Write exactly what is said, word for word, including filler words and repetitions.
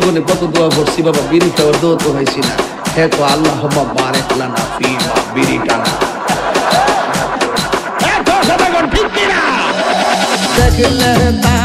জীবনে কত দোয়া পড়ছি বাবা, বিড়ি খাওয়ার দোয়া তো হয়েছি না। হ্যাঁ তো আল্লাহ বারেক লানা ফি মা বিড়ি টানা। দেখলে